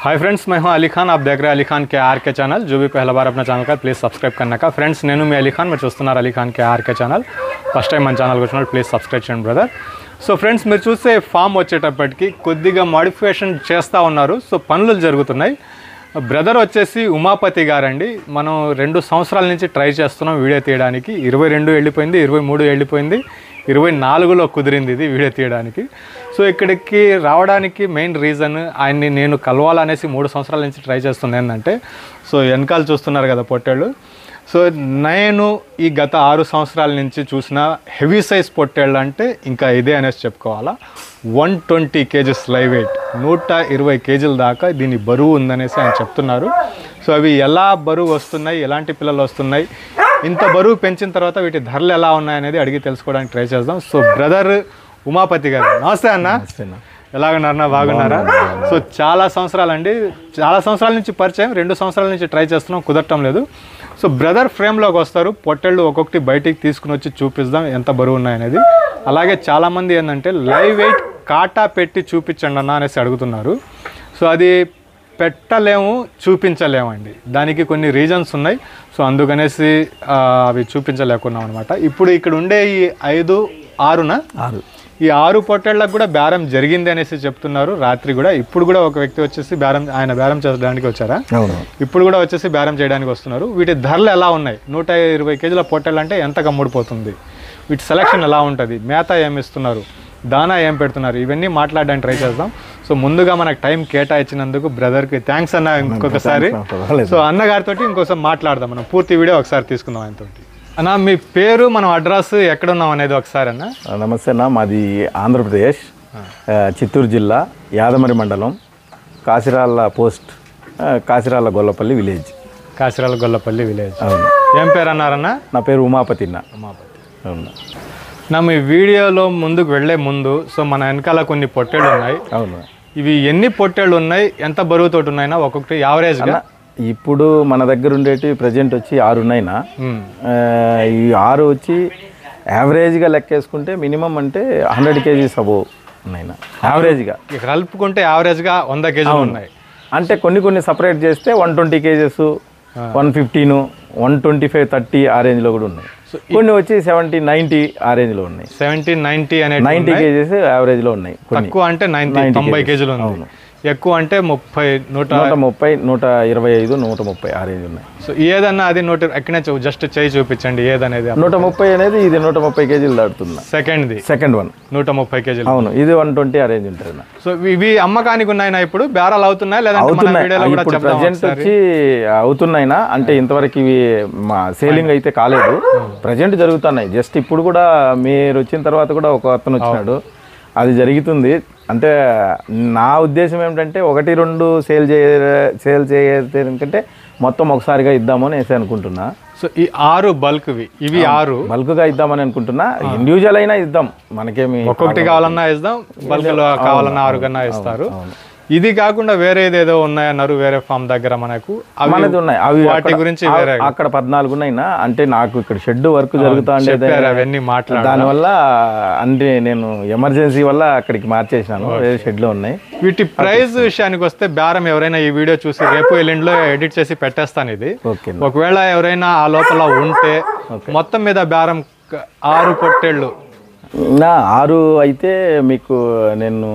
Hi friends, मैं हूं अली खान। आप देख रहे हैं अली खान के आर के चैनल। जो भी पहला बार अपना ఛానల్ का प्लीज़ सब्सक्राइब करने का। फ्रेंड्स నేను మీ అలీ ఖాన్, మీరు చూస్తున్నారు Ali Khan K R K ఛానల్। ఫస్ట్ టైం మన ఛానల్కి వచ్చినప్పుడు ప్లీజ్ సబ్స్క్రైబ్ చేయండి బ్రదర్। సో ఫ్రెండ్స్, మీరు చూస్తే ఫామ్ వచ్చేటప్పటికి కొద్దిగా మోడిఫికేషన్ చేస్తూ ఉన్నారు। సో పనులు జరుగుతున్నాయి। బ్రదర్ వచ్చేసి ఉమాపతి గారండి। మనం 2 సంవత్సరాల నుంచి ట్రై చేస్తున్నాం వీడియో తీయడానికి। 22 వెళ్ళిపోయింది, 23 వెళ్ళిపోయింది, 24లో కుదిరింది ఇది వీడియో తీయడానికి। సో ఇక్కడికి రావడానికి మెయిన్ రీజన్ ఆయన్ని నేను కలవాలనేసి 3 సంవత్సరాల నుంచి ట్రై చేస్తున్నాను ఏంటంటే, సో వెనకాల చూస్తున్నారు కదా పొట్టేళ్ళు। సో నేను ఈ గత 6 సంవత్సరాల నుంచి చూసిన హెవీ సైజ్ పొట్టేళ్ళు అంటే ఇంకా ఇదే అనేసి చెప్పుకోవాలా। 120 కేజీస్ లైవ్ వెయిట్, 120 కేజీల దాకా దీని బరువు ఉందనేసి ఆయన చెప్తున్నారు। సో అవి ఎలా బరువు వస్తున్నాయి, ఎలాంటి పిల్లలు వస్తున్నాయి, ఇంత బరువు పెంచిన తర్వాత వీటి ధరలు ఎలా ఉన్నాయనేది అడిగి తెలుసుకోవడానికి ట్రై చేద్దాం। సో బ్రదర్ ఉమాపతి గారు, నమస్తే అన్న, ఎలాగున్నారన్నా, బాగున్నారా? సో చాలా సంవత్సరాల నుంచి పరిచయం, 2 సంవత్సరాల నుంచి ట్రై చేస్తున్నాం, కుదరటం లేదు। సో బ్రదర్ ఫ్రేమ్లోకి వస్తారు, పొట్టేళ్ళు ఒక్కొక్కటి బయటికి తీసుకుని వచ్చి చూపిస్తాం ఎంత బరువు ఉన్నాయనేది। అలాగే చాలామంది ఏంటంటే లైవ్ వెయిట్ కాటా పెట్టి చూపించండి అన్న అనేసి అడుగుతున్నారు। సో అది పెట్టలేము, చూపించలేమండి, దానికి కొన్ని రీజన్స్ ఉన్నాయి। సో అందుకనేసి అవి చూపించలేకున్నాం అనమాట। ఇప్పుడు ఇక్కడ ఉండే ఈ 5, 6 ఈ 6 పొట్టేళ్ళకు కూడా బేరం జరిగింది అనేసి చెప్తున్నారు రాత్రి కూడా। ఇప్పుడు కూడా ఒక వ్యక్తి వచ్చేసి ఆయన బేరం చేయడానికి వచ్చారా? ఇప్పుడు కూడా వచ్చేసి బేరం చేయడానికి వస్తున్నారు। వీటి ధరలు ఎలా ఉన్నాయి? 120 కేజీల పొట్టేళ్ళు అంటే ఎంత కమ్ముడిపోతుంది, వీటి సెలక్షన్ ఎలా ఉంటుంది, మేత ఏమి ఇస్తున్నారు, దానా ఏం పెడుతున్నారు, ఇవన్నీ మాట్లాడడానికి ట్రై చేద్దాం। సో ముందుగా మనకు టైం కేటాయించినందుకు బ్రదర్కి థ్యాంక్స్ అన్న ఇంకొకసారి। సో అన్నగారితో ఇంకోసారి మాట్లాడదాం, మనం పూర్తి వీడియో ఒకసారి తీసుకుందాం ఆయనతో। అన్న మీ పేరు, మనం అడ్రస్ ఎక్కడ ఉన్నాం అనేది ఒకసారి అన్న। నమస్తే అన్న, మాది ఆంధ్రప్రదేశ్, చిత్తూరు జిల్లా, యాదమరి మండలం, Kasiralla post, Kasiralla Gollapalli village. Kasiralla Gollapalli village, అవును। ఏం పేరు అన్నారన్న? నా పేరు ఉమాపతి అన్న। అవును నా, మీ వీడియోలో ముందుకు వెళ్ళే ముందు సో మన వెనకాల కొన్ని పొట్టేళ్ళు ఉన్నాయి। అవును, ఇవి ఎన్ని పొట్టేళ్ళు ఉన్నాయి, ఎంత బరువుతోటి ఉన్నాయినా ఒక్కొక్కటి యావరేజ్గా? ఇప్పుడు మన దగ్గర ఉండేటి ప్రజెంట్ వచ్చి 6 ఉన్నాయినా। ఈ 6 వచ్చి యావరేజ్గా లెక్కేసుకుంటే మినిమం అంటే 100 కేజీస్ అబోవ్ ఉన్నాయినా యావరేజ్గా। కలుపుకుంటే యావరేజ్గా 100 కేజీలు ఉన్నాయి। అంటే కొన్ని సపరేట్ చేస్తే 120 కేజెస్, 115, 125, 30 ఆ రేంజ్లో కూడా ఉన్నాయి। కొన్ని వచ్చి 70, 90 ఆ రేంజ్లో ఉన్నాయి। 70, 90 అనే 90 కేజీస్ యావరేజ్లో ఉన్నాయి। తక్కువ అంటే 90 కేజీలు ఉంది, ఎక్కువ అంటే 30, 130, 125, 130 ఆ రేంజ్ ఉన్నాయి। సో ఏదన్నా అది ఎక్కడనే జస్ట్ చేయి చూపించండి ఏదనేది। 130 అనేది ఇది 130 కేజీలు దాటుతుంది। సెకండ్ వన్ 130 కేజీలు, అవును। ఇది 120 ఆ రేంజ్ ఉంటుంది। సో ఇవి అమ్మకానికి ఉన్నాయినా ఇప్పుడు బేరాలు అవుతున్నాయి లేదంటే ప్రజెంట్ వచ్చి అవుతున్నాయినా? అంటే ఇంతవరకు ఇవి మా సేలింగ్ అయితే కాలేదు, ప్రజెంట్ జరుగుతున్నాయి। జస్ట్ ఇప్పుడు కూడా మీరు వచ్చిన తర్వాత కూడా ఒక అతను వచ్చినాడు, అది జరుగుతుంది। అంటే నా ఉద్దేశం ఏమిటంటే 1, 2 సేల్ చేయకంటే మొత్తం ఒకసారిగా ఇద్దామని వేసి అనుకుంటున్నా। సో ఈ 6 బల్క్వి, ఇవి 6 బల్క్గా ఇద్దామని అనుకుంటున్నా। ఇండివిజువల్ అయినా ఇద్దాం, మనకేమి ఒక్కొక్కటి కావాలన్నా ఇద్దాం, బల్క్లో కావాలన్నా 6 కన్నా ఇస్తారు। ఇది కాకుండా వేరే ఏదేదో ఉన్నాయన్నారు వేరే ఫామ్ దగ్గర మనకు, మనది ఉన్నాయి అవి, వాటి గురించి వేరే అక్కడ 14 ఉన్నాయినా। అంటే నాకు ఇక్కడ షెడ్ వర్క్ జరుగుతా ఉండేది, అవన్నీ మాట్లాడారు, దానివల్ల అంటే నేను ఎమర్జెన్సీ వల్ల అక్కడికి మార్చేసినాను, వేరే షెడ్లో ఉన్నాయి। వీటి ప్రైస్ విషయానికి వస్తే బేరం ఎవరైనా ఈ వీడియో చూసి రేపు ఎల్లుండిలో ఎడిట్ చేసి పెట్టేస్తాను ఇది। ఒకవేళ ఎవరైనా ఆ లోపల ఉంటే మొత్తం మీద బేరం 6 పొట్టేళ్ళు నా 6 అయితే మీకు నేను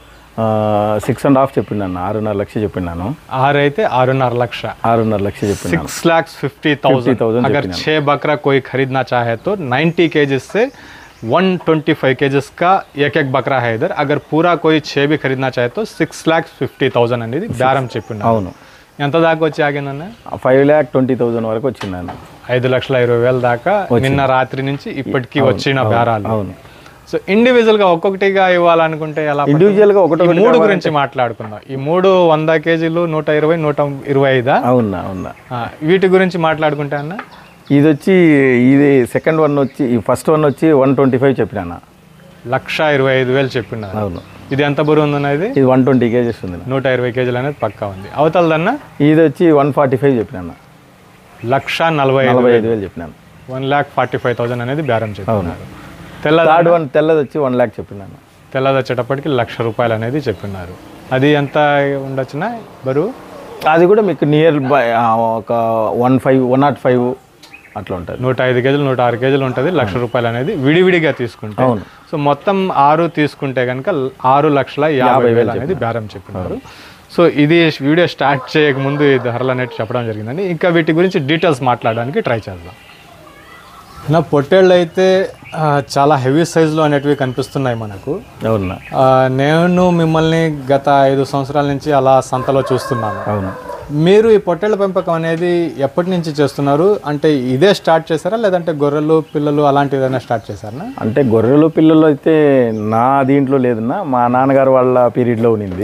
6.5 చెప్పినాను, 6.5 లక్షలు చెప్పినాను। 6 అయితే 6.5 లక్ష, 6.5 లక్షలు చెప్పినాను। 6,50,000 अगर 6 बकरा कोई खरीदना चाहे तो 90 केजीज से 125 केजीज का एक बकरा है इधर। अगर पूरा कोई 6 भी खरीदना चाहे तो 6,50,000 అనేది బేరం చెప్పిన। అవును, ఎంత దాకా వచ్చి ఆగిందన్న? 5,20,000 వరకు వచ్చిందన్న। 5,20,000 దాకా నిన్న రాత్రి నుంచి ఇప్పటికీ వచ్చిన బేరాలు। అవును। సో ఇండివిజువల్గా ఒక్కొక్కటిగా ఇవ్వాలనుకుంటే ఎలా? ఇండివిజువల్గా 3 గురించి మాట్లాడుకుందాం। ఈ 3 100 కేజీలు, 120, 125 అవునా? వీటి గురించి మాట్లాడుకుంటే అన్న, ఇది సెకండ్ వన్ వచ్చి, ఈ ఫస్ట్ వన్ వచ్చి 125 చెప్పినా, 1,25,000 చెప్పిన। అవును। ఇది ఎంత బరువు ఉందన్న? ఇది 120 కేజీస్ ఉంది, 120 కేజీలు అనేది పక్కా ఉంది। అవతలదన్న ఇది వచ్చి 145 చెప్పినా, 1,45,000 చెప్పినాను। 1,45,000 అనేది బేరం చెప్పినారు। తెల్లది వచ్చి 1 లక్ష చెప్పినాను। తెల్లది వచ్చేటప్పటికి 1,00,000 రూపాయలు అనేది చెప్పినారు। అది ఎంత ఉండొచ్చునా బరువు? అది కూడా మీకు నియర్ బై ఒక 105 అట్లా ఉంటుంది. 105 కేజీలు 106 కేజీలు ఉంటుంది. ₹1,00,000 అనేది విడివిడిగా తీసుకుంటే. అవును. సో మొత్తం 6 తీసుకుంటే కనుక 6,50,000 అనేది బేరం చెప్పినారు. సో ఇది వీడియో స్టార్ట్ చేయకముందు ఈ ధరలు అనేది చెప్పడం జరిగిందండి. ఇంకా వీటి గురించి డీటెయిల్స్ మాట్లాడడానికి ట్రై చేద్దాం. నా పొట్టేళ్ళు అయితే చాలా హెవీ సైజులో అనేటివి కనిపిస్తున్నాయి మనకు. అవునా? నేను మిమ్మల్ని గత 5 సంవత్సరాల నుంచి అలా సంతలో చూస్తున్నాను. అవును. మీరు ఈ పొట్టేళ్ల పెంపకం అనేది ఎప్పటి నుంచి చేస్తున్నారు? అంటే ఇదే స్టార్ట్ చేశారా లేదంటే గొర్రెలు పిల్లలు అలాంటి ఏదైనా స్టార్ట్ చేశారా? అంటే గొర్రెలు పిల్లలు అయితే నా దీంట్లో లేదన్నా, మా నాన్నగారు వాళ్ళ పీరియడ్లో ఉన్నింది.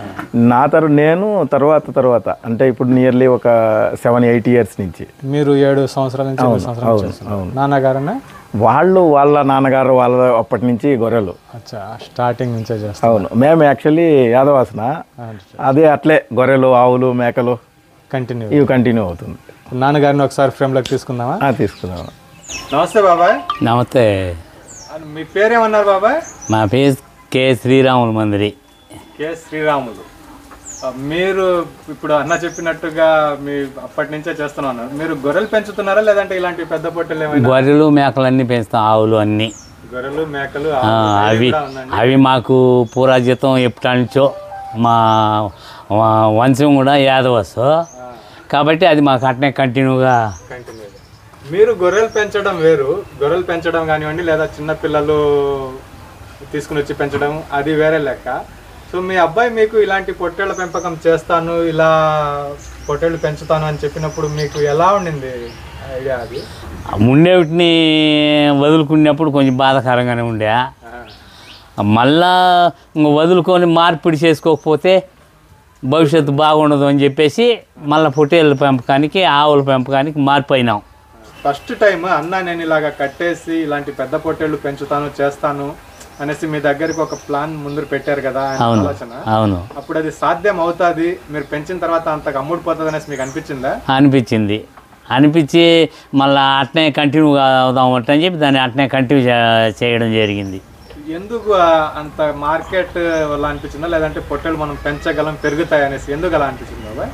నేను తర్వాత అంటే ఇప్పుడు నియర్లీ ఒక 7-8 ఇయర్స్ నుంచి. మీరు 7 సంవత్సరాల నుంచి 8 సంవత్సరాల నుంచి నాన్నగారనే వాళ్ళ నాన్నగారు వాళ్ళ అప్పటి నుంచి గొర్రెలు. అచ్చా, స్టార్టింగ్ నుంచే చేస్తాం. అవును. మేము యాక్చువల్లీ యాదవాసన, అదే అట్లే గొర్రెలు ఆవులు మేకలు కంటిన్యూ అవుతుంది. నాన్నగారిని ఒకసారి ఫ్రేమ్లోకి తీసుకుందామా? తీసుకుందామా. నమస్తే బాబాయ్. నమస్తే. మీ పేరేమన్నారు బాబాయ్? మా పేరు కె శ్రీరాములు మందిరి. కె శ్రీరాములు. మీరు ఇప్పుడు అన్న చెప్పినట్టుగా మీ అప్పటి నుంచే చేస్తున్నారు. మీరు గొర్రెలు పెంచుతున్నారా లేదంటే ఇలాంటి పెద్ద పొట్టెలు ఏమైనా? గొర్రెలు మేకలు అన్నీ పెంచుతాం, ఆవులు అన్నీ. గొర్రెలు మేకలు అవి మాకు పూరాజితం ఎప్పటి నుంచో మా వంశం కూడా యాదవస్ కాబట్టి అది మాకు అట్నే కంటిన్యూగా. మీరు గొర్రెలు పెంచడం వేరు, గొర్రెలు పెంచడం కానివ్వండి లేదా చిన్నపిల్లలు తీసుకుని వచ్చి పెంచడం అది వేరే లెక్క. సో మీ అబ్బాయి మీకు ఇలాంటి పొట్టేళ్ల పెంపకం చేస్తాను, ఇలా పొట్టేళ్ళు పెంచుతాను అని చెప్పినప్పుడు మీకు ఎలా ఉండింది ఐడియా? అది ఉండేవిటిని వదులుకున్నప్పుడు కొంచెం బాధాకరంగానే ఉండే. మళ్ళా వదులుకొని మార్పిడి చేసుకోకపోతే భవిష్యత్తు బాగుండదు అని చెప్పేసి మళ్ళీ పొట్టేళ్ళ పెంపకానికి ఆవుల పెంపకానికి మారిపోయినాం. ఫస్ట్ టైం అన్న నేను ఇలాగ కట్టేసి ఇలాంటి పెద్ద పొట్టేళ్ళు పెంచుతాను చేస్తాను అనేసి మీ దగ్గరికి ఒక ప్లాన్ ముందు పెట్టారు కదా ఆలోచన. అవును. అప్పుడు అది సాధ్యం అవుతుంది, మీరు పెంచిన తర్వాత అంతకు అమ్ముడిపోతుంది అనేసి మీకు అనిపించిందా? అనిపించి మళ్ళీ అట్నే కంటిన్యూ అవుదాం అని చెప్పి దాన్ని అట్నే కంటిన్యూ చేయడం జరిగింది. ఎందుకు అంత మార్కెట్ వల్ల అనిపించిందా లేదంటే పొట్టేలు మనం పెంచగలం పెరుగుతాయి అనేసి ఎందుకు అలా అనిపించింది బాబాయ్?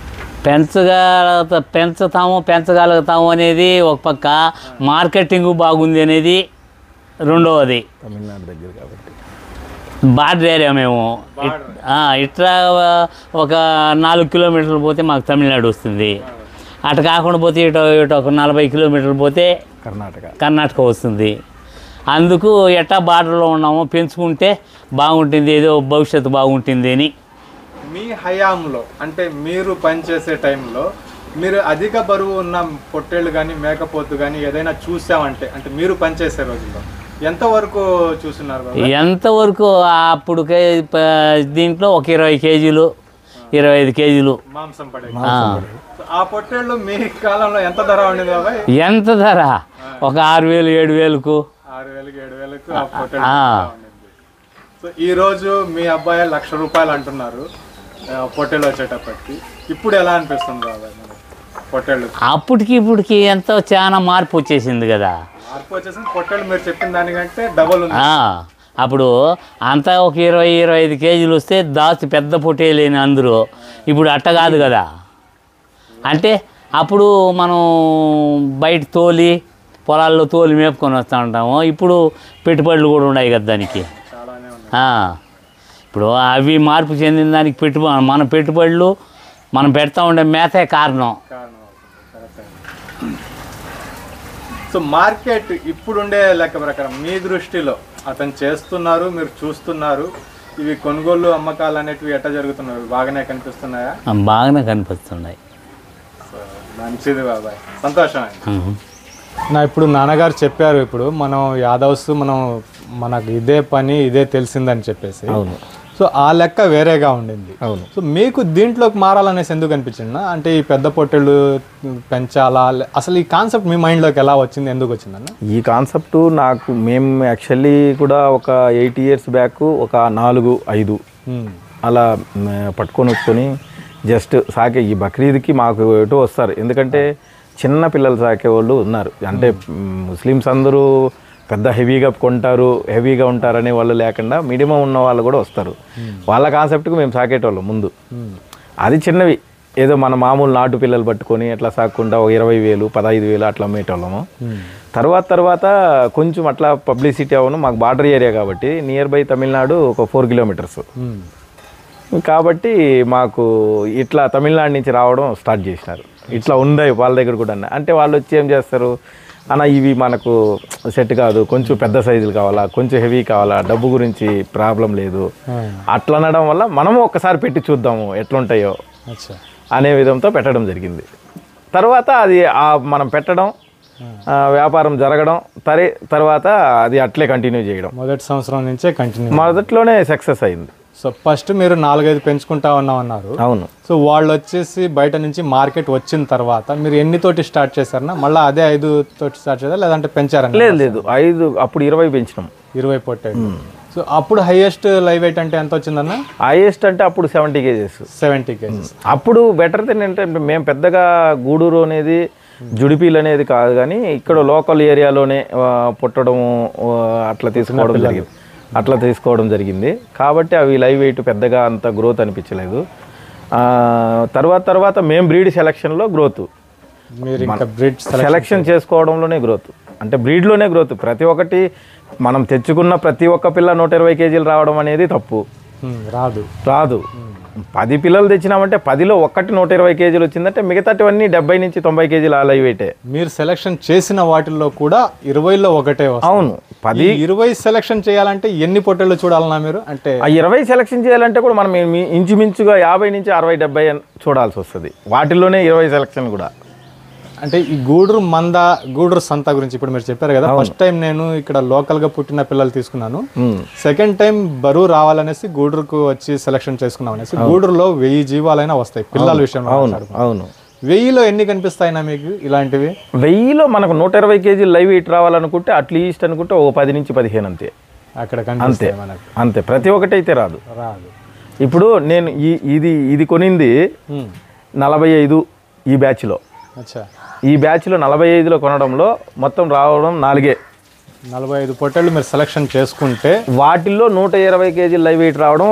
పెంచగలుగుతాము అనేది ఒక పక్క, మార్కెటింగ్ బాగుంది అనేది రెండవది. తమిళనాడు దగ్గర కాబట్టి బార్డర్ ఏరియా మేము ఇట్లా ఒక 4 కిలోమీటర్లు పోతే మాకు తమిళనాడు వస్తుంది. అటు కాకుండా పోతే ఇటు ఒక 40 కిలోమీటర్లు పోతే కర్ణాటక వస్తుంది. అందుకు ఎట్టా బార్డర్లో ఉన్నామో పెంచుకుంటే బాగుంటుంది, ఏదో భవిష్యత్తు బాగుంటుంది అని. మీ హయాంలో అంటే మీరు పనిచేసే టైంలో మీరు అధిక బరువు ఉన్న పొట్టేళ్ళు కానీ మేకపోతు కానీ ఏదైనా చూసామంటే అంటే మీరు పనిచేసే రోజుల్లో ఎంతవరకు చూస్తున్నారు? ఎంతవరకు అప్పుడు దీంట్లో ఒక 20 కేజీలు 25 కేజీలు మాంసం పడే. ఆ పొట్టేళ్ళు మీ కాలంలో ఎంత ధర ఉండేది బాబాయ్? ఎంత ధర? ఒక 6,000-7,000కు. 6,000-7,000కు ఆ పొట్టేళ్ళు. సో ఈరోజు మీ అబ్బాయి ₹1,00,000 అంటున్నారు పొట్టేళ్ళు వచ్చేటప్పటికి. ఇప్పుడు ఎలా అనిపిస్తుంది బాబాయ్ పొట్టేళ్ళు? అప్పటికి ఇప్పటికి ఎంతో చాలా మార్పు వచ్చేసింది కదా. మార్పు వచ్చేసింది. పొట్టేళ్ళు మీరు చెప్పిన దానికంటే డబల్ ఉంది. అప్పుడు అంతా ఒక 20-25 కేజీలు వస్తే దాచి పెద్ద పొట్టేలేని అందరూ. ఇప్పుడు అట్ట కాదు కదా. అంటే అప్పుడు మనం బయట పొలాల్లో తోలి మేపుకొని వస్తూ ఉంటాము. ఇప్పుడు పెట్టుబడులు కూడా ఉన్నాయి కదా దానికి. ఇప్పుడు అవి మార్పు చెందిన దానికి మన పెట్టుబడులు మనం పెడతా ఉండే మేతే కారణం. సో మార్కెట్ ఇప్పుడుండే లెక్క ప్రకారం మీ దృష్టిలో అతను చేస్తున్నారు, మీరు చూస్తున్నారు, ఇవి కొనుగోలు అమ్మకాలు అనేటివి ఎట్లా జరుగుతున్నాయి? బాగానే కనిపిస్తున్నాయా? బాగానే కనిపిస్తున్నాయి. మంచిది బాబాయ్, సంతోషం. ఇప్పుడు నాన్నగారు చెప్పారు, ఇప్పుడు మనం యాదవ్స్ మనకు ఇదే పని ఇదే తెలిసిందని చెప్పేసి. అవును. సో ఆ లెక్క వేరేగా ఉండింది. అవును. సో మీకు దీంట్లోకి మారాలనేసి ఎందుకు అనిపించింది? అంటే ఈ పెద్ద పొట్టేళ్ళు పెంచాలా, అసలు ఈ కాన్సెప్ట్ మీ మైండ్లోకి ఎలా వచ్చింది, ఎందుకు వచ్చిందన్న? ఈ కాన్సెప్ట్ మేము యాక్చువల్లీ కూడా ఒక 8 ఇయర్స్ బ్యాక్ ఒక 4-5 అలా పట్టుకొని వచ్చుకొని జస్ట్ సాకే. ఈ బక్రీద్కి మాకు ఎటో వస్తారు, ఎందుకంటే చిన్న పిల్లలు సాకే వాళ్ళు ఉన్నారు. అంటే ముస్లిమ్స్ అందరూ పెద్ద హెవీగా కొంటారు, హెవీగా ఉంటారనే వాళ్ళు లేకుండా మినిమం ఉన్న వాళ్ళు కూడా వస్తారు. వాళ్ళ కాన్సెప్ట్కి మేము సాకేటోళ్ళం ముందు. అది చిన్నవి ఏదో మన మామూలు నాటు పిల్లలు పట్టుకొని అట్లా సాకుండా 20,000 15,000 అట్లా అమ్మేటోళ్ళము. తర్వాత కొంచెం అట్లా పబ్లిసిటీ అవ్వను. మాకు బార్డర్ ఏరియా కాబట్టి నియర్ బై తమిళనాడు ఒక 4 కిలోమీటర్స్ కాబట్టి మాకు ఇట్లా తమిళనాడు నుంచి రావడం స్టార్ట్ చేసినారు. ఇట్లా ఉంది వాళ్ళ దగ్గర కూడా. అంటే వాళ్ళు వచ్చి ఏం చేస్తారు అన్న, ఇవి మనకు సెట్ కాదు, కొంచెం పెద్ద సైజులు కావాలా, కొంచెం హెవీ కావాలా, డబ్బు గురించి ప్రాబ్లం లేదు అట్లా అనడం వల్ల మనము ఒక్కసారి పెట్టి చూద్దాము ఎట్లుంటాయో అనే విధంతో పెట్టడం జరిగింది. తర్వాత అది మనం పెట్టడం, వ్యాపారం జరగడం, తర్వాత అది అట్లే కంటిన్యూ చేయడం. మొదటి సంవత్సరం నుంచే కంటిన్యూ, మొదట్లోనే సక్సెస్ అయింది. సో ఫస్ట్ మీరు 4-5 పెంచుకుంటా ఉన్నామన్నారు. అవును. సో వాళ్ళు వచ్చేసి బయట నుంచి మార్కెట్ వచ్చిన తర్వాత మీరు ఎన్నితోటి స్టార్ట్ చేశారన్నా? మళ్ళీ అదే 5 తోటి స్టార్ట్ చేశారా లేదంటే పెంచారన్నా? లేదు 5, అప్పుడు 20 పెంచినాం. 20 పొట్టాయి. సో అప్పుడు హైయెస్ట్ లైవ్ వెయిట్ అంటే ఎంత వచ్చిందన్న? హైయెస్ట్ అంటే అప్పుడు 70 కేజెస్. 70 కేజెస్. అప్పుడు బెటర్ ఏంటంటే మేము పెద్దగా గూడూరు అనేది జుడిపీలు అనేది కాదు, కానీ ఇక్కడ లోకల్ ఏరియాలోనే పుట్టడము అట్లా తీసుకోవడం జరిగింది. కాబట్టి అవి లైవ్ వెయిట్ పెద్దగా అంత గ్రోత్ అనిపించలేదు. తర్వాత మేము బ్రీడ్ సెలక్షన్లో గ్రోత్, మీరు ఇంకా బ్రీడ్ సెలక్షన్ చేసుకోవడంలోనే గ్రోత్, అంటే బ్రీడ్లోనే గ్రోత్. ప్రతి ఒక్కటి మనం తెచ్చుకున్న ప్రతి ఒక్క పిల్ల 120 కేజీలు రావడం అనేది తప్పు. రాదు. 10 పిల్లలు తెచ్చినామంటే 10లో ఒక్కటి 120 కేజీలు వచ్చిందంటే మిగతాటివన్నీ 70 నుంచి 90 కేజీలు ఆ లైవ్ వెయిటే. మీరు సెలక్షన్ చేసిన వాటిల్లో కూడా 20లో ఒకటే. అవును. 20 సెలక్షన్ చేయాలంటే ఎన్ని పొట్టేళ్ళు చూడాలన్నా మీరు? అంటే ఆ 20 సెలక్షన్ చేయాలంటే కూడా మనం ఇంచుమించుగా 50 నుంచి 60 70 చూడాల్సి వస్తుంది. వాటిల్లోనే 20 సెలక్షన్ కూడా. అంటే ఈ గూడూరు సంత గురించి ఇప్పుడు మీరు చెప్పారు కదా, ఫస్ట్ టైం నేను ఇక్కడ లోకల్ గా పుట్టిన పిల్లలు తీసుకున్నాను, సెకండ్ టైం బరువు రావాలనేసి గూడూరుకు వచ్చి సెలక్షన్ చేసుకున్నాం అనేసి. గూడూరులో 1000 జీవాలైనా వస్తాయి పిల్లల విషయం. అవును. 1000లో ఎన్ని కనిపిస్తాయినా మీకు ఇలాంటివి? 1000లో మనకు 120 కేజీలు లైవ్ వెయిట్ రావాలనుకుంటే అట్లీస్ట్ అనుకుంటే ఓ 10 నుంచి 15 అంతే. అక్కడ కనిపిస్తాయి అంతే. ప్రతి ఒక్కటి అయితే రాదు. ఇప్పుడు నేను ఇది కొనింది 45 ఈ బ్యాచ్లో. ఈ బ్యాచ్లో 45లో కొనడంలో మొత్తం రావడం 45 పొట్టేళ్ళు మీరు సెలక్షన్ చేసుకుంటే వాటిల్లో 120 కేజీలు లైవ్ వెయిట్ రావడం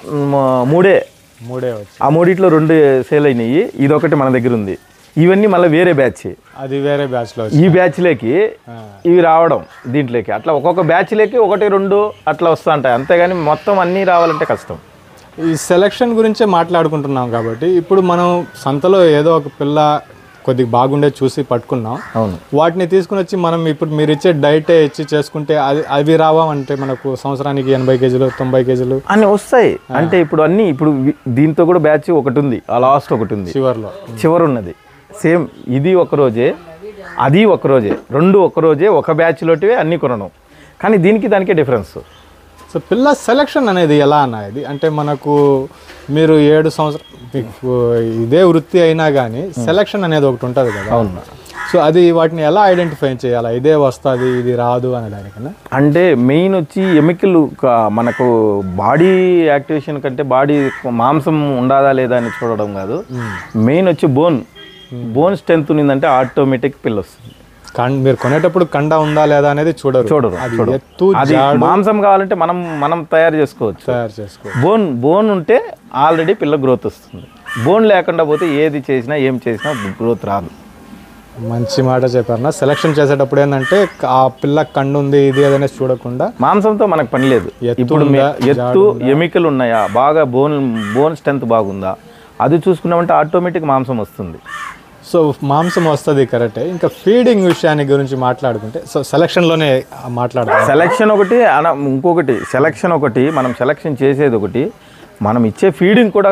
3 వచ్చి, ఆ 3 2 సేల్ అయినాయి. ఇదొకటి మన దగ్గర ఉంది. ఇవన్నీ మళ్ళీ వేరే బ్యాచ్, అది వేరే బ్యాచ్లో. ఈ బ్యాచ్లోకి ఇవి రావడం దీంట్లోకి అట్లా ఒక్కొక్క బ్యాచ్లోకి 1 2 అట్లా వస్తూ ఉంటాయి. అంతేగాని మొత్తం అన్నీ రావాలంటే కష్టం. ఈ సెలక్షన్ గురించే మాట్లాడుకుంటున్నాం కాబట్టి ఇప్పుడు మనం సంతలో ఏదో ఒక పిల్ల కొద్దిగా బాగుండే చూసి పట్టుకున్నాం. అవును. వాటిని తీసుకుని వచ్చి మనం ఇప్పుడు మీరు ఇచ్చే డైటే ఇచ్చి చేసుకుంటే అవి రావా? అంటే మనకు సంవత్సరానికి 80 కేజీలు 90 కేజీలు అన్నీ వస్తాయి. అంటే ఇప్పుడు దీంతో కూడా బ్యాచ్ ఒకటి ఉంది, ఆ లాస్ట్ ఒకటి ఉంది, చివరి ఉన్నది. సేమ్ ఇది ఒకరోజే, అది ఒకరోజే, 2 ఒకరోజే, ఒక బ్యాచ్లోటివే అన్నీ కొనడం. కానీ దీనికి దానికే డిఫరెన్స్. సో పిల్ల సెలక్షన్ అనేది ఎలా అన్నది అంటే మనకు మీరు 7 సంవత్సరం ఇదే వృత్తి అయినా కానీ సెలక్షన్ అనేది ఒకటి ఉంటుంది కదా. అవును. సో అది వాటిని ఎలా ఐడెంటిఫై చేయాలి, ఇదే వస్తుంది ఇది రాదు అనడానికన్నా? అంటే మెయిన్ వచ్చి ఎమికల్ మనకు బాడీ యాక్టివేషన్ కంటే బాడీ మాంసం ఉండాదా లేదా అని చూడడం కాదు. మెయిన్ వచ్చి బోన్ స్ట్రెంత్ ఉన్నదంటే ఆటోమేటిక్ పిల్ల వస్తుంది. మీరు కొనేటప్పుడు కండ ఉందా లేదా అనేది చూడరు. అది మాంసం కావాలంటే మనం తయారు చేసుకోవచ్చు. బోన్ ఉంటే ఆల్రెడీ పిల్ల గ్రోత్ వస్తుంది. బోన్ లేకుండా పోతే ఏది చేసినా ఏం చేసినా గ్రోత్ రాదు. మంచి మాట చెప్పారు. సెలక్షన్ చేసేటప్పుడు ఏంటంటే ఆ పిల్ల కండు ఉంది ఇది ఏదైనా చూడకుండా మాంసంతో మనకు పని లేదు. ఇప్పుడు ఎత్తు ఎమికలు ఉన్నాయా, బాగా బోన్ స్ట్రెంత్ బాగుందా, అది చూసుకున్నామంటే ఆటోమేటిక్ మాంసం వస్తుంది. సో మాంసం వస్తుంది కరెక్టే. ఇంకా ఫీడింగ్ విషయాన్ని గురించి మాట్లాడుకుంటే సో సెలక్షన్లోనే మాట్లాడతాం. సెలక్షన్ ఒకటి, ఇంకొకటి సెలక్షన్ ఒకటి, మనం సెలక్షన్ చేసేది ఒకటి, మనం ఇచ్చే ఫీడింగ్ కూడా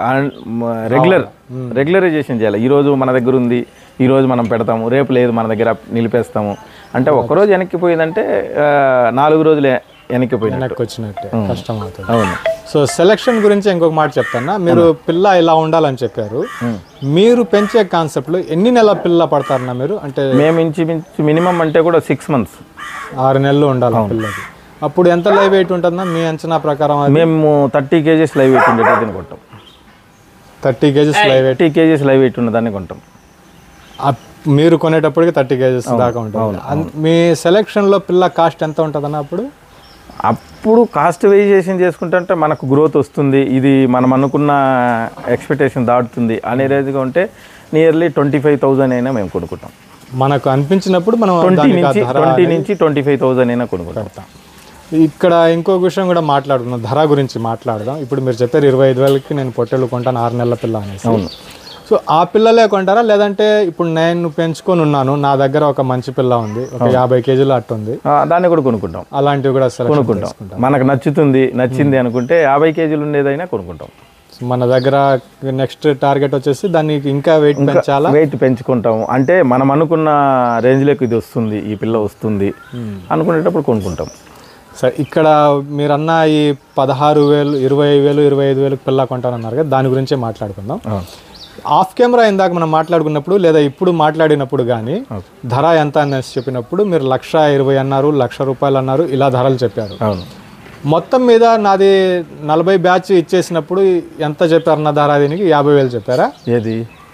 రెగ్యులరైజేషన్ చేయాలి. ఈరోజు మన దగ్గర ఉంది, ఈరోజు మనం పెడతాము, రేపు లేదు మన దగ్గర నిలిపేస్తాము. అంటే ఒక్కరోజు వెనక్కిపోయిందంటే 4 రోజులు వెనక్కి వచ్చినట్టే కష్టం అవుతుంది. అవును. సో సెలక్షన్ గురించి ఇంకొక మాట చెప్తాను. మీరు పిల్ల ఇలా ఉండాలని చెప్పారు. మీరు పెంచే కాన్సెప్ట్లో ఎన్ని నెలల పిల్ల పడతారన్నా మీరు? అంటే మేము ఇంచుమించు మినిమం అంటే కూడా 6 months 6 నెలలు ఉండాలి పిల్లకి. అప్పుడు ఎంత లైవ్ వెయిట్ ఉంటుందన్నా మీ అంచనా ప్రకారం? మేము 30 కేజెస్ లైవ్ వెయిట్ ఉండేది కొంటాం. 30 kgs live weight, 30 kgs live weight ఉన్నదాన్ని కొంటాం. మీరు కొనేటప్పటికి 30 కేజెస్ దాకా ఉంటుంది. మీ సెలెక్షన్లో పిల్ల కాస్ట్ ఎంత ఉంటుందన్న అప్పుడు కాస్ట్ వేరియేషన్ చేసుకుంటే మనకు గ్రోత్ వస్తుంది, ఇది మనం అనుకున్న ఎక్స్పెక్టేషన్ దాటుతుంది అనే రేంజ్గా ఉంటే నియర్లీ 25,000 అయినా మేము కొనుక్కుంటాం. మనకు అనిపించినప్పుడు మనం 20 నుంచి 25,000 అయినా కొనుక్కుంటాం. ఇక్కడ ఇంకో విషయం కూడా మాట్లాడుకుందాం, ధర గురించి మాట్లాడదాం. ఇప్పుడు మీరు చెప్పారు 25,000కి నేను పొట్టేళ్ళు కొంటాను 6 నెలల పిల్ల అనేసి. అవును. సో ఆ పిల్లలే కొంటారా, లేదంటే ఇప్పుడు నేను పెంచుకొని ఉన్నాను, నా దగ్గర ఒక మంచి పిల్ల ఉంది, ఒక 50 కేజీలు అట్టు ఉంది, దాన్ని కూడా కొనుక్కుంటాం. అలాంటివి కూడా కొనుక్కుంటాం. మనకు నచ్చింది అనుకుంటే 50 కేజీలు ఉండేదైనా కొనుక్కుంటాం. మన దగ్గర నెక్స్ట్ టార్గెట్ వచ్చేసి దానికి ఇంకా వెయిట్ పెంచుకుంటాము. అంటే మనం అనుకున్న రేంజ్లోకి ఇది వస్తుంది, ఈ పిల్ల వస్తుంది అనుకునేటప్పుడు కొనుక్కుంటాం. సరే, ఇక్కడ మీరన్న ఈ 16,000, 20,000, 25,000 పిల్ల కొంటానన్నారు కదా, దాని గురించే మాట్లాడుకుందాం. ఆఫ్ కెమెరా ఇందాక మనం మాట్లాడుకున్నప్పుడు లేదా ఇప్పుడు మాట్లాడినప్పుడు కానీ ధర ఎంత అనేసి చెప్పినప్పుడు మీరు 1,20,000 అన్నారు, ₹1,00,000 అన్నారు, ఇలా ధరలు చెప్పారు. మొత్తం మీద నాది 40 బ్యాచ్ ఇచ్చేసినప్పుడు ఎంత చెప్పారు నా ధర? దీనికి 50,000 చెప్పారా? ఏది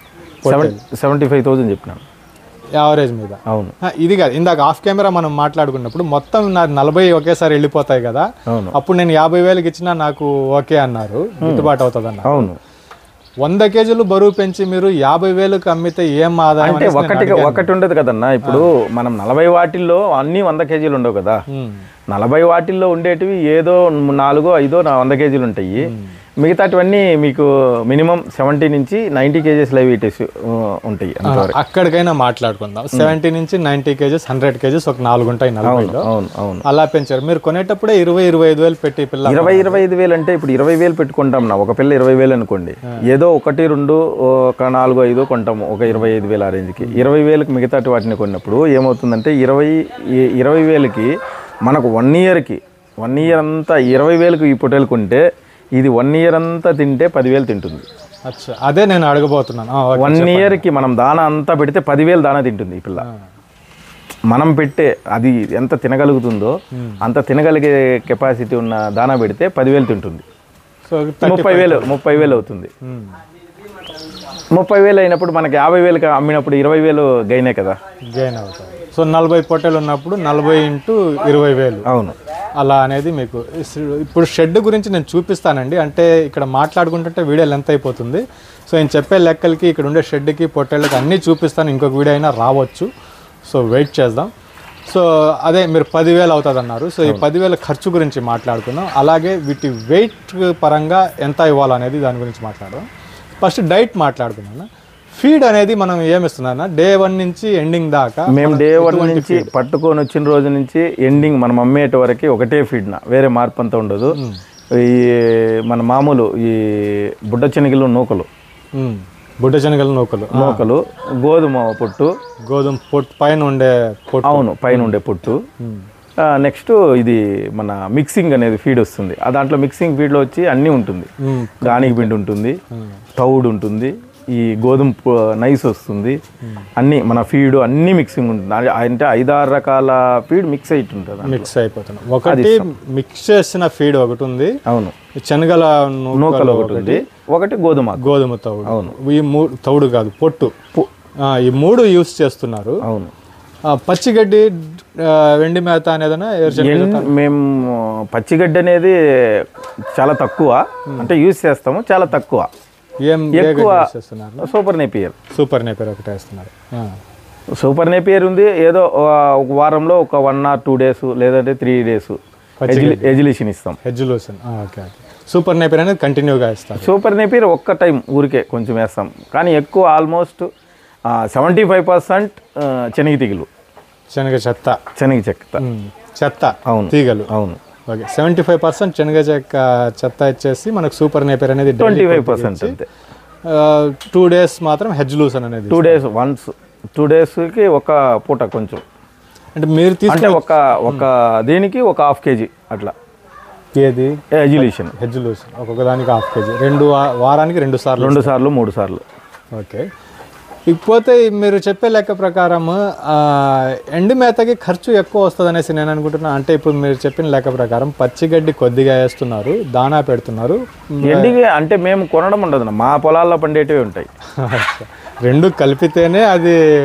75,000 చెప్పినాను యావరేజ్ మీద. అవును. ఇది కాదు, ఇందాక ఆఫ్ కెమెరా మనం మాట్లాడుకున్నప్పుడు మొత్తం నాకు 40 ఒకేసారి వెళ్ళిపోతాయి కదా, అప్పుడు నేను 50,000కి ఇచ్చినా నాకు ఓకే అన్నారు, గిట్టుబాటు అవుతుంది అన్నారు. అవును. 100 కేజీలు బరువు పెంచి మీరు 50,000కి అమ్మితే ఏం ఆదాయం? అంటే ఒకటి ఉండదు కదన్నా, ఇప్పుడు మనం 40 వాటిల్లో అన్ని 100 కేజీలు ఉండవు కదా. 40 వాటిల్లో ఉండేటివి ఏదో 4, 5, 100 కేజీలు ఉంటాయి. మిగతాటివన్నీ మీకు మినిమం 70 నుంచి 90 కేజెస్ లైవ్ వెయిటేజ్ ఉంటాయి. అక్కడికైనా మాట్లాడుకుందాం. 70 నుంచి 90 కేజెస్, 100 కేజెస్ ఒక 4 ఉంటాయి 40లో. అలా పెంచారు. మీరు కొనేటప్పుడే 20,000-25,000 పెట్టి పిల్ల 25,000 అంటే ఇప్పుడు 20,000 పెట్టుకుంటాం నా, ఒక పిల్ల 20,000 అనుకోండి, ఏదో 1, 2, ఒక 4, 5 కొంటాము ఒక 25,000 ఆ రేంజ్కి. 20,000కి మిగతాటి వాటిని కొన్నప్పుడు ఏమవుతుందంటే 20,000కి మనకు 1 ఇయర్కి 1 ఇయర్ అంతా 20,000కి ఈ పొట్టేలు కొంటే ఇది 1 ఇయర్ అంతా తింటే 10,000 తింటుంది. అదే నేను అడగబోతున్నాను. 1 ఇయర్కి మనం దానా అంతా పెడితే 10,000 దానా తింటుంది ఈ పిల్ల. మనం పెట్టే అది ఎంత తినగలుగుతుందో అంత తినగలిగే కెపాసిటీ ఉన్న దానా పెడితే 10,000 తింటుంది. 30,000 అవుతుంది. 30,000 అయినప్పుడు మనకి 50,000కి అమ్మినప్పుడు 20,000 గైనే కదా, గైన్ అవుతుంది. సో 40 పొట్టేలు ఉన్నప్పుడు 40 × 20,000. అవును. అలా అనేది మీకు. ఇప్పుడు షెడ్ గురించి నేను చూపిస్తానండి, అంటే ఇక్కడ మాట్లాడుకుంటుంటే వీడియో లెంత్ అయిపోతుంది. సో నేను చెప్పే లెక్కలకి ఇక్కడ ఉండే షెడ్కి పొట్టేళ్ళకి అన్నీ చూపిస్తాను, ఇంకొక వీడియో అయినా రావచ్చు. సో వెయిట్ చేద్దాం. సో అదే మీరు 10,000 అవుతుంది అన్నారు. సో ఈ 10,000 ఖర్చు గురించి మాట్లాడుకుందాం, అలాగే వీటి వెయిట్ పరంగా ఎంత ఇవ్వాలనేది దాని గురించి మాట్లాడదాం. ఫస్ట్ డైట్ మాట్లాడుకుందాం. ఫీడ్ అనేది మనం ఏమిస్తున్నా డే 1 నుంచి ఎండింగ్ దాకా? మేము డే 1 నుంచి పట్టుకొని వచ్చిన రోజు నుంచి ఎండింగ్ మనం అమ్మేట వరకు ఒకటే ఫీడ్, వేరే మార్పు అంతా ఉండదు. ఈ మన మామూలు ఈ బుడ్డ శనగలు నూకలు, నూకలు, గోధుమ పొట్టు పైన ఉండే పొట్టు. అవును, పైన ఉండే పొట్టు. నెక్స్ట్ ఇది మన మిక్సింగ్ అనేది ఫీడ్ వస్తుంది. దాంట్లో మిక్సింగ్ ఫీడ్లో వచ్చి అన్నీ ఉంటుంది. గానికి పిండి ఉంటుంది, తౌడు ఉంటుంది, ఈ గోధుమ నైస్ వస్తుంది, అన్నీ మన ఫీడ్ అన్నీ మిక్సింగ్ ఉంటుంది. అంటే 5-6 రకాల ఫీడ్ మిక్స్ అయిపోతుంది. ఒకటి మిక్స్ చేసిన ఫీడ్ ఒకటి ఉంది. అవును. శనగల నూకలు ఒకటి ఉంది, ఒకటి గోధుమ తౌడు. అవును. ఈ 3 తౌడు కాదు, పొట్టు, ఈ 3 యూస్ చేస్తున్నారు. అవును. పచ్చిగడ్డి, వెండి మేత అనేది మేము పచ్చిగడ్డి అనేది చాలా తక్కువ, అంటే యూస్ చేస్తాము చాలా తక్కువ. ఎక్కువ సూపర్ నేపియర్ ఒకటి వేస్తున్నారు. సూపర్ నేపియర్ ఉంది. ఏదో ఒక వారంలో ఒక 1 or 2 days లేదంటే 3 days ఎజిలేషన్ ఇస్తాం. సూపర్ నేపియర్ అనేది కంటిన్యూగా ఇస్తాం. సూపర్ నేపియర్ ఒక్క టైం ఊరికే కొంచెం వేస్తాం, కానీ ఎక్కువ ఆల్మోస్ట్ 75% శనగ తీగలు, శనగ చెత్త. అవును, తీగలు. అవును. ఓకే, 75% శనగ చెత్త ఇచ్చేసి మనకు సూపర్ నేపియర్ అనేది 25% అంతే. 2 days మాత్రం హెడ్జ్ లూసన్ అనేది 2 days వన్స్, 2 daysకి ఒక పూట కొంచెం. అంటే మీరు తీసుకుంటే ఒక దీనికి ఒక 1/2 kg అట్లా. ఏది హెడ్జ్ లూసన్ ఒక్కొక్క దానికి 1/2 kg, వారానికి 2 సార్లు, 3 సార్లు. ఓకే. ఇకపోతే మీరు చెప్పే లెక్క ప్రకారం ఎండు మేతకి ఖర్చు ఎక్కువ వస్తుంది అనేసి నేను అనుకుంటున్నాను. అంటే ఇప్పుడు మీరు చెప్పిన లెక్క ప్రకారం పచ్చిగడ్డి కొద్దిగా వేస్తున్నారు, దానా పెడుతున్నారు. ఎండివి అంటే మేము కొనడం ఉండదు, మా పొలాల్లో పండేటివి ఉంటాయి. 2 కలిపితేనే అది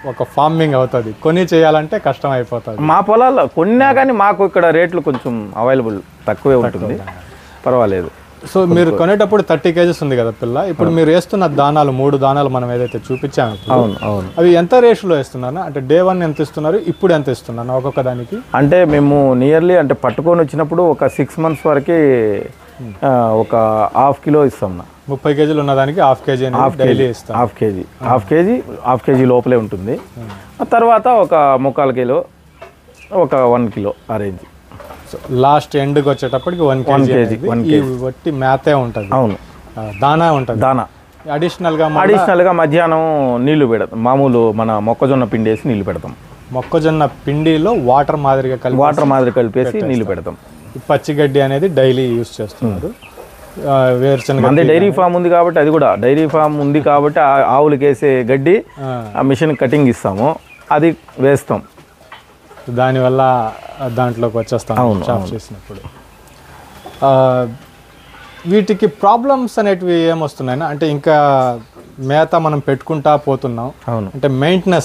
ఒక ఫార్మింగ్ అవుతుంది, కొని చేయాలంటే కష్టం అయిపోతుంది. మా పొలాల్లో కొన్నా కానీ మాకు ఇక్కడ రేట్లు కొంచెం అవైలబుల్ తక్కువే ఉంటుంది, పర్వాలేదు. సో మీరు కొనేటప్పుడు 30 kgs ఉంది కదా పిల్ల, ఇప్పుడు మీరు వేస్తున్న దానాలు 3 దానాలు మనం ఏదైతే చూపించాము అవును అవును అవి ఎంత రేషియోలో ఇస్తున్నారు? అంటే డే 1 ఎంత ఇస్తున్నారు, ఇప్పుడు ఎంత ఇస్తున్నారు ఒక్కొక్క దానికి? అంటే మేము నియర్లీ అంటే పట్టుకొని వచ్చినప్పుడు ఒక 6 months వరకు ఒక ½ kilo ఇస్తాం. 30 kg ఉన్న దానికి ½ kg డైలీ ఇస్తాం. హాఫ్ కేజీ లోపలే ఉంటుంది. ఆ తర్వాత ఒక 3/4 kilo, ఒక 1 kilo ఆ రేంజ్. లాస్ట్ ఎండ్కి వచ్చేటప్పటికి 1 kg బట్టి మేతే ఉంటుంది. అవును, దానా ఉంటుంది. దానా అడిషనల్గా మధ్యాహ్నం నీళ్లు పెడతాం. మామూలు మన మొక్కజొన్న పిండి వేసి నీళ్లు పెడతాం. మొక్కజొన్న పిండిలో వాటర్ మాదిరిగా కలిపేసి నీళ్లు పెడతాం. పచ్చిగడ్డి అనేది డైలీ యూస్ చేస్తున్నారు. వేరుశనగ అంటే డైరీ ఫామ్ ఉంది కాబట్టి, అది కూడా డైరీ ఫామ్ ఉంది కాబట్టి ఆవులకి వేసే గడ్డి ఆ మిషన్ కటింగ్ ఇస్తాము, అది వేస్తాం. దానివల్ల దాంట్లోకి వచ్చేస్తాం చాప్ చేసినప్పుడు. వీటికి ప్రాబ్లమ్స్ అనేటివి ఏమొస్తున్నాయి అంటే ఇంకా మేత మనం పెట్టుకుంటా పోతున్నాం. అవును, అంటే మెయింటెనెన్స్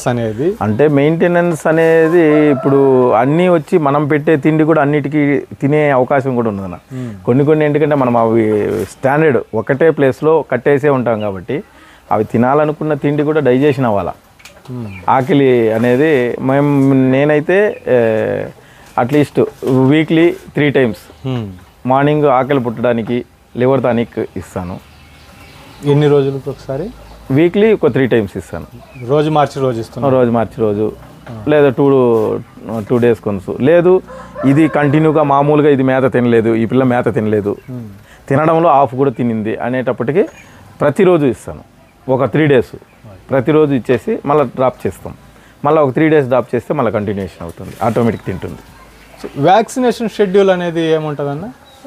అనేది ఇప్పుడు అన్నీ వచ్చి మనం పెట్టే తిండి కూడా అన్నిటికీ తినే అవకాశం కూడా ఉందన్న. కొన్ని ఎందుకంటే మనం అవి స్టాండర్డ్ ఒకటే ప్లేస్లో కట్టేసే ఉంటాం కాబట్టి అవి తినాలనుకున్న తిండి కూడా డైజెషన్ అవ్వాలా. ఆకలి అనేది నేనైతే అట్లీస్ట్ వీక్లీ 3 times మార్నింగ్ ఆకలి పుట్టడానికి లివర్ టానిక్ ఇస్తాను. ఎన్ని రోజులకు ఒకసారి? వీక్లీ ఒక 3 times ఇస్తాను. రోజు మార్చి రోజు లేదా 2 days కొనసు. లేదు ఇది కంటిన్యూగా మామూలుగా ఇది మేత తినలేదు, ఈ పిల్ల మేత తినలేదు, తినడంలో ఆఫ్ కూడా తినింది అనేటప్పటికి ప్రతిరోజు ఇస్తాను. ఒక 3 days ప్రతిరోజు ఇచ్చేసి మళ్ళీ డ్రాప్ చేస్తాం. మళ్ళీ ఒక 3 days డ్రాప్ చేస్తే మళ్ళీ కంటిన్యూషన్ అవుతుంది, ఆటోమేటిక్ తింటుంది. వ్యాక్సినేషన్ షెడ్యూల్ అనేది ఏముంటుందన్న?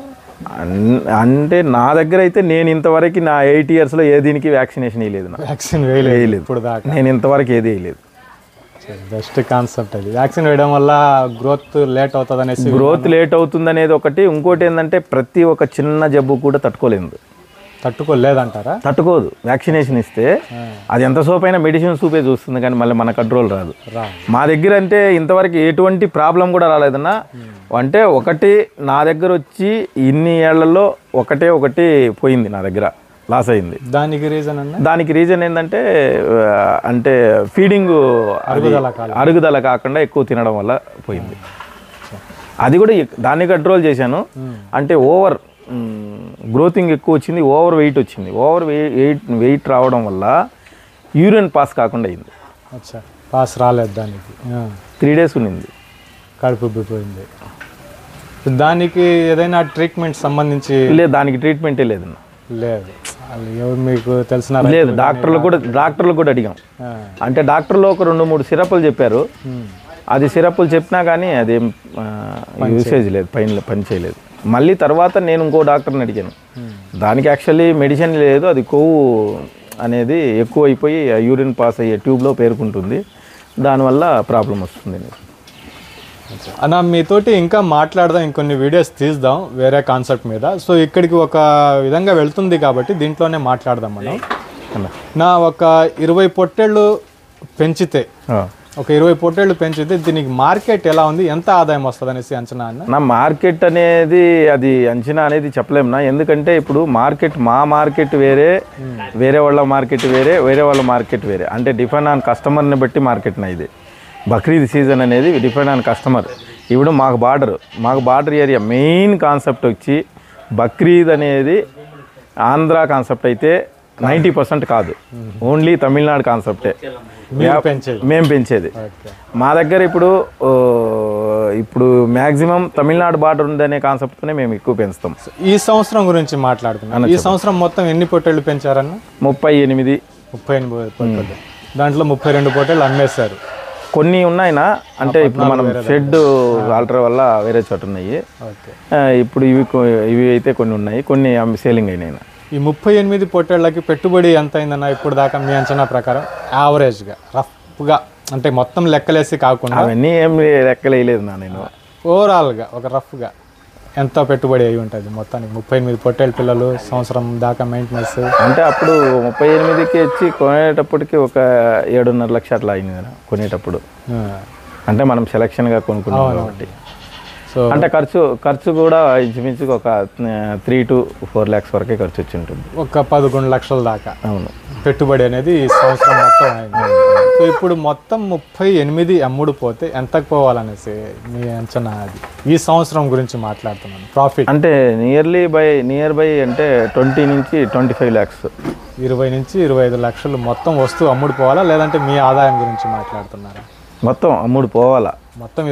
అంటే నా దగ్గర అయితే నేను ఇంతవరకు నా 8 yearsలో ఏ దీనికి వ్యాక్సినేషన్ వేయలేదు. వ్యాక్సిన్ వేయలేదు ఇప్పుడు దాకా. నేను ఇంతవరకు ఏది వేయలేదు. బెస్ట్ కాన్సెప్ట్ అది. వ్యాక్సిన్ వేయడం వల్ల గ్రోత్ లేట్ అవుతుంది అనేది ఒకటి. ఇంకోటి ఏంటంటే ప్రతి ఒక్క చిన్న జబ్బు కూడా తట్టుకోలేదంటారా? తట్టుకోదు. వ్యాక్సినేషన్ ఇస్తే అది ఎంత సోపు అయినా మెడిసిన్ సూపే చూస్తుంది కానీ మళ్ళీ మన కంట్రోల్ రాదు. మా దగ్గర అంటే ఇంతవరకు ఎటువంటి ప్రాబ్లం కూడా రాలేదన్నా. అంటే ఒకటి నా దగ్గర వచ్చి ఇన్ని ఏళ్లలో ఒకటి పోయింది, నా దగ్గర లాస్ అయింది. దానికి రీజన్ ఏంటంటే అంటే ఫీడింగ్ అరుగుదల కాకుండా ఎక్కువ తినడం వల్ల పోయింది. అది కూడా దాన్ని కంట్రోల్ చేశాను. అంటే ఓవర్ గ్రోతింగ్ ఎక్కువ వచ్చింది, ఓవర్ వెయిట్ వచ్చింది. ఓవర్ వెయిట్ రావడం వల్ల యూరిన్ పాస్ కాకుండా అయింది. పాస్ రాలేదు దానికి. 3 days ఉన్నింది, కడుపు ఉబ్బిపోయింది. దానికి ఏదైనా ట్రీట్మెంట్ సంబంధించి? లేదు, దానికి ట్రీట్మెంటే లేదన్న. లేదు, మీకు తెలిసిన లేదు. డాక్టర్లు కూడా అడిగాం. అంటే డాక్టర్లు ఒక 2-3 సిరప్లు చెప్పారు. అది సిరప్లు చెప్పినా కానీ అదేం యూసేజ్ లేదు, పని చేయలేదు. మళ్ళీ తర్వాత నేను ఇంకో డాక్టర్ని అడిగాను. దానికి యాక్చువల్లీ మెడిసిన్ లేదు, అది కొవ్వు అనేది ఎక్కువ అయిపోయి యూరిన్ పాస్ అయ్యే ట్యూబ్లో పేరుకుంటుంది, దానివల్ల ప్రాబ్లం వస్తుంది. అన్న మీతోటి ఇంకా మాట్లాడదాం, ఇంకొన్ని వీడియోస్ తీద్దాం వేరే కాన్సెప్ట్ మీద. సో ఇక్కడికి ఒక విధంగా వెళ్తుంది కాబట్టి దీంట్లోనే మాట్లాడదాం మనం. నా ఒక 20 పొట్టేళ్ళు పెంచితే, ఒక 20 పొట్టేళ్ళు పెంచితే దీనికి మార్కెట్ ఎలా ఉంది, ఎంత ఆదాయం వస్తుంది అనేసి అంచనా అన్న? నా మార్కెట్ అనేది అది అంచనా అనేది చెప్పలేమునా. ఎందుకంటే ఇప్పుడు మా మార్కెట్ వేరే వాళ్ళ మార్కెట్ వేరే వాళ్ళ మార్కెట్ వేరే. అంటే డిపెండ్ ఆన్ కస్టమర్ని బట్టి మార్కెట్ నా ఇది. బక్రీద్ సీజన్ అనేది డిపెండ్ ఆన్ కస్టమర్. ఇప్పుడు మాకు బార్డర్ ఏరియా మెయిన్ కాన్సెప్ట్ వచ్చి బక్రీద్ అనేది ఆంధ్ర కాన్సెప్ట్ అయితే 90% కాదు, ఓన్లీ తమిళనాడు కాన్సెప్టే మేము పెంచేది. మా దగ్గర ఇప్పుడు మ్యాక్సిమం తమిళనాడు బార్డర్ ఉందనే కాన్సెప్ట్తోనే మేము ఎక్కువ పెంచుతాం. ఈ సంవత్సరం గురించి మాట్లాడుతున్నాం. ఈ సంవత్సరం మొత్తం ఎన్ని పొట్టేళ్ళు పెంచారన్న? 38 పొట్టేళ్ళు. దాంట్లో 32 పొట్టేళ్ళు అమ్మేశారు. కొన్ని ఉన్నాయినా, అంటే ఇప్పుడు మనం షెడ్ ఆల్టర్ వల్ల వేరే చోట ఉన్నాయి. ఇప్పుడు ఇవి అయితే కొన్ని ఉన్నాయి, కొన్ని సేలింగ్ అయినాయి. ఈ 38 పొట్టేళ్ళకి పెట్టుబడి ఎంత అయిందన్న ఇప్పుడు దాకా మీ అంచనా ప్రకారం? యావరేజ్గా రఫ్గా, అంటే మొత్తం లెక్కలేసి కాకుండా. అవన్నీ ఏం లెక్కలేయలేదు నేను. ఓవరాల్గా ఒక రఫ్గా ఎంత పెట్టుబడి అయి ఉంటుంది మొత్తానికి? 38 పొట్టేళ్ళ పిల్లలు, సంవత్సరం దాకా మెయింటెనెన్స్. అంటే అప్పుడు 38కి వచ్చి కొనేటప్పటికి ఒక 7.5 లక్షలు అట్లా అయింది కదా కొనేటప్పుడు. అంటే మనం సెలక్షన్గా కొనుక్కున్నాం కాబట్టి. సో అంటే ఖర్చు కూడా ఇంచుమించుగా ఒక 3 to 4 lakhs వరకే ఖర్చు వచ్చి ఉంటుంది. ఒక 11 లక్షల దాకా అవును పెట్టుబడి అనేది ఈ సంవత్సరం మొత్తం అయింది. సో ఇప్పుడు మొత్తం 38 అమ్ముడు పోతే ఎంతకు పోవాలనేసి మీ అంచనా? అది ఈ సంవత్సరం గురించి మాట్లాడుతున్నాను. ప్రాఫిట్ అంటే నియర్ బై అంటే 20 నుంచి 25 lakhs, 20 నుంచి 25 లక్షలు మొత్తం వస్తువు అమ్ముడు పోవాలా, లేదంటే మీ ఆదాయం గురించి మాట్లాడుతున్నారా? మొత్తం అమ్ముడు పోవాలా. మొత్తం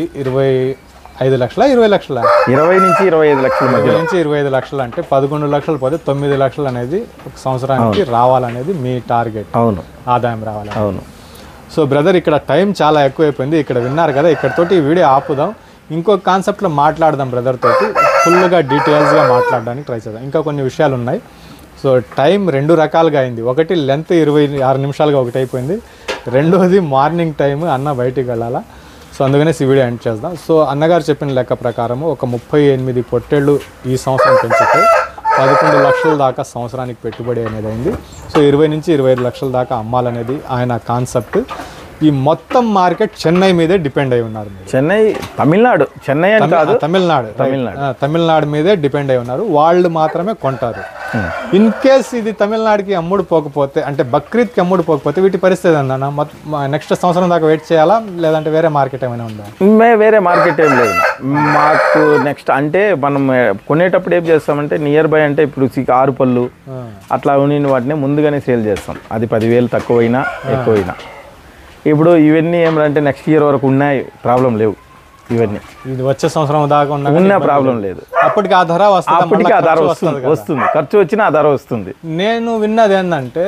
25 లక్షల 20 లక్షల 20 నుంచి 25 లక్షల మధ్య 20 నుంచి 25 లక్షలు అంటే 11 లక్షలు పోతే 9 లక్షలు అనేది ఒక సంవత్సరానికి రావాలనేది మీ టార్గెట్. అవును, ఆదాయం రావాలి. అవును. సో బ్రదర్, ఇక్కడ టైం చాలా ఎక్కువైపోయింది. ఇక్కడ విన్నారు కదా, ఇక్కడతోటి ఈ వీడియో ఆపుదాం. ఇంకొక కాన్సెప్ట్లో మాట్లాడదాం బ్రదర్ తోటి, ఫుల్గా డీటెయిల్స్గా మాట్లాడడానికి ట్రై చేద్దాం. ఇంకా కొన్ని విషయాలు ఉన్నాయి. సో టైం 2 రకాలుగా అయింది. ఒకటి లెంత్ 26 నిమిషాలుగా ఒకటి అయిపోయింది. రెండోది మార్నింగ్ టైం, అన్న బయటికి వెళ్ళాలా. సో అందుకనే ఈ వీడియో ఎండ్ చేద్దాం. సో అన్నగారు చెప్పిన లెక్క ప్రకారము ఒక 38 పొట్టేళ్ళు ఈ సంవత్సరం పెంచితే 11 లక్షల దాకా సంవత్సరానికి పెట్టుబడి అనేది అయింది. సో 20 నుంచి 25 లక్షల దాకా అమ్మాలనేది ఆయన కాన్సెప్ట్. ఈ మొత్తం మార్కెట్ చెన్నై మీదే డిపెండ్ అయి ఉన్నారు. చెన్నై అని కాదు, తమిళనాడు మీదే డిపెండ్ అయి ఉన్నారు. వాళ్ళు మాత్రమే కొంటారు. ఇన్ కేస్ ఇది తమిళనాడుకి అమ్ముడు పోకపోతే, అంటే బక్రీద్కి అమ్ముడు పోకపోతే వీటి పరిస్థితి ఏందన్న? నెక్స్ట్ సంవత్సరం దాకా వెయిట్ చేయాలా, లేదంటే వేరే మార్కెట్ ఏమైనా ఉందా? వేరే మార్కెట్ ఏం లేదు మాకు. నెక్స్ట్ అంటే మనం కొనేటప్పుడు ఏం చేస్తామంటే నియర్ బై అంటే ఇప్పుడు 6 పళ్ళు అట్లా ఉన్న వాటిని ముందుగానే సేల్ చేస్తాం. అది 10,000 తక్కువైనా ఎక్కువైనా. ఇప్పుడు ఇవన్నీ ఏమంటే నెక్స్ట్ ఇయర్ వరకు ఉన్నాయి, ప్రాబ్లం లేవు. ఇవన్నీ ఇది వచ్చే సంవత్సరం దాకా ఉన్న ప్రాబ్లం లేదు. అప్పటికి ఆ ధర వస్తుంది, ఖర్చు వచ్చినా ఆ ధర వస్తుంది. నేను విన్నది ఏంటంటే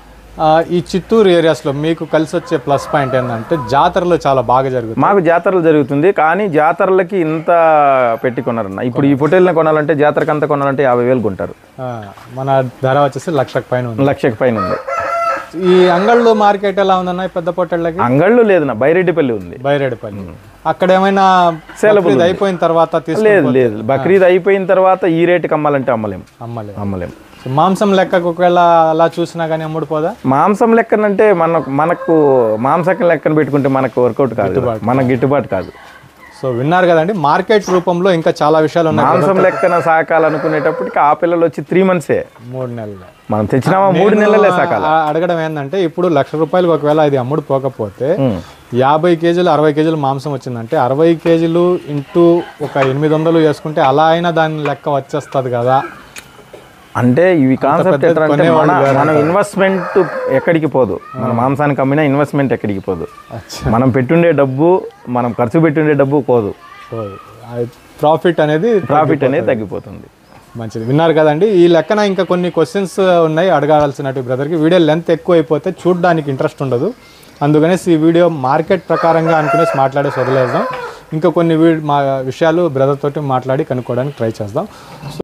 ఈ చిత్తూరు ఏరియాస్లో మీకు కలిసి వచ్చే ప్లస్ పాయింట్ ఏంటంటే జాతరలు చాలా బాగా జరుగుతుంది. మాకు జాతరలు జరుగుతుంది, కానీ జాతరలకి ఇంత పెట్టి కొన్నారన్న. ఇప్పుడు ఈ పొట్టేళ్ళని కొనాలంటే జాతరకి అంతా కొనాలంటే 50,000 కొంటారు. మన ధర వచ్చేసి 1,00,000 పైన ఉంది. 1,00,000 పైన ఉంది. ఈ అంగళ్ళు మార్కెట్ ఎలా ఉందన్న పెద్ద పొట్టేళ్ళకి? అంగళ్ళు లేదన్న, బైరెడ్డిపల్లి ఉంది. బైరెడ్డిపల్లి అక్కడ ఏమైనా సేలబుల్ అయిపోయిన తర్వాత లేదు. బక్రీద్ అయిపోయిన తర్వాత ఈ రేటుకి అమ్మాలంటే అమ్మలేము. మాంసం లెక్కకు ఒకవేళ అలా చూసినా కానీ అమ్ముడుపోదా? మాంసం లెక్కనంటే మనకు మాంసం లెక్కన పెట్టుకుంటే మనకు వర్కౌట్ కాదు, మనకు గిట్టుబాటు కాదు. సో విన్నారు కదండి, మార్కెట్ రూపంలో ఇంకా చాలా విషయాలు ఉన్నాయి. మాంసం లెక్కన సాకాలనుకునేటప్పటికి ఆ పిల్లలు వచ్చి 3 months, 3 నెలలు మనం తెచ్చినామా 3 నెలలే సాకాలి. అడగడం ఏంటంటే ఇప్పుడు ₹1,00,000 ఒకవేళ ఇది అమ్ముడు పోకపోతే 50 కేజీలు 60 కేజీలు మాంసం వచ్చిందంటే 60 కేజీలు ఇంటూ ఒక 800 వేసుకుంటే అలా అయినా దాని లెక్క వచ్చేస్తుంది కదా. అంటే ఇవి కాన్సెప్ట్ ఏంటంటే మనం ఇన్వెస్ట్మెంట్ ఎక్కడికి పోదు. మన మాంసానికి అమ్మినా ఇన్వెస్ట్మెంట్ ఎక్కడికి పోదు. మనం పెట్టుండే డబ్బు, మనం ఖర్చు పెట్టుండే డబ్బు పోదు. ప్రాఫిట్ అనేది తగ్గిపోతుంది. మంచిది, విన్నారు కదండి. ఈ లెక్కన ఇంకా కొన్ని క్వశ్చన్స్ ఉన్నాయి అడగాల్సినట్టు బ్రదర్కి. వీడియో లెంత్ ఎక్కువ అయిపోతే చూడడానికి ఇంట్రెస్ట్ ఉండదు. అందుకనేసి ఈ వీడియో మార్కెట్ ప్రకారంగా అనుకునేసి మాట్లాడేసి వదిలేద్దాం. ఇంకా కొన్ని విషయాలు బ్రదర్ తోటి మాట్లాడి కనుక్కోవడానికి ట్రై చేద్దాం.